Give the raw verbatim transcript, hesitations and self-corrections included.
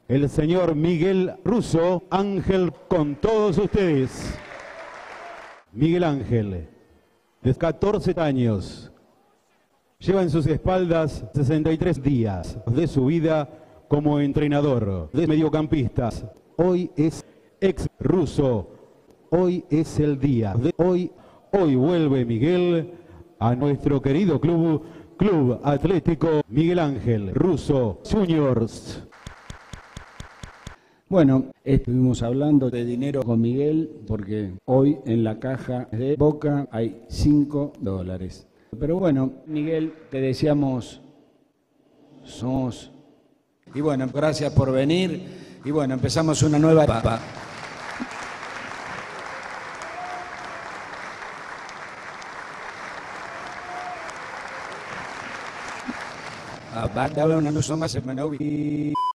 el señor Miguel Russo, Ángel con todos ustedes. Miguel Ángel, de catorce años, lleva en sus espaldas sesenta y tres días de su vida como entrenador de mediocampistas. Hoy es ex Russo, hoy es el día de hoy. Hoy vuelve Miguel a nuestro querido club, Club Atlético Miguel Ángel Russo Juniors. Bueno, estuvimos hablando de dinero con Miguel porque hoy en la caja de Boca hay cinco dólares. Pero bueno, Miguel, te deseamos, somos... Y bueno, gracias por venir. Y bueno, empezamos una nueva etapa. Ah, va a dar una noche más, hermano.